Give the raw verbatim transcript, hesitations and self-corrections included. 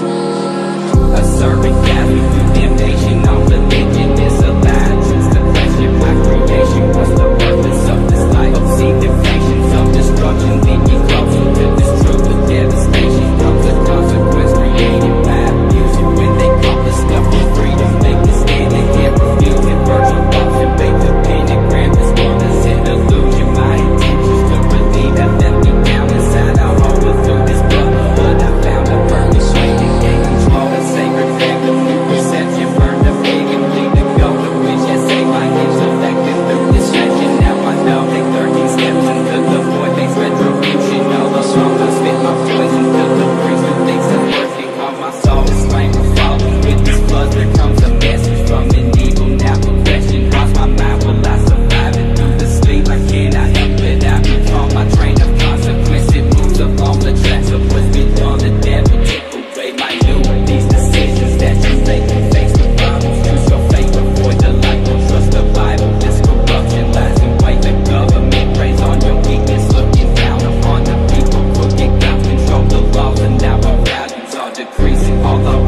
A servant gathering through damnation. All religion is a lie. Choose to question my creation. What's the purpose of this life? Obscene deflation, self-destruction, leading closer to this truth of devastation. Comes a consequence created by abusing. When they call the stuff for freedom, make the stand and can't refuse it. Virtual thoughts and bake the pentagram. This world is an illusion. My intentions to relieve have left me down inside. I'll hold it through this brotherhood. I found a purpose, way to gain control. A sacred fact of new perception. Burn the pig and bleed the goat. The witch has saved my intellect and through distraction. Now I know they thirteen steps into the void. Makes retribution. All the songs I spit my poison to the priest who thinks I'm working on my soul. This flame will fall. With these floods there comes a message from an evil now progression. Cross my mind, will I survive it through the sleep? I cannot help it. I become my train of consequence. It moves along the tracks of what's been done. The devil take away my new. These decisions that you make and face the problems. Choose your faith, avoid the light. Don't trust the Bible. This corruption lies in wait. The government preys on your weakness, looking down upon the people. Crooked cops control the laws, and now our values are decreasing. All our